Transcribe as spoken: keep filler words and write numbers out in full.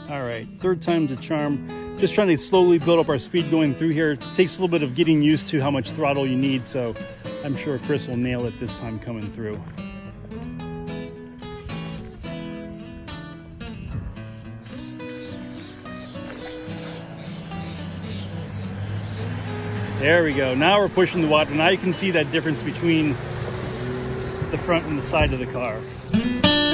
All right, third time's a charm. Just trying to slowly build up our speed going through here. It takes a little bit of getting used to how much throttle you need, so I'm sure Chris will nail it this time coming through. There we go. Now we're pushing the water. Now you can see that difference between the front and the side of the car.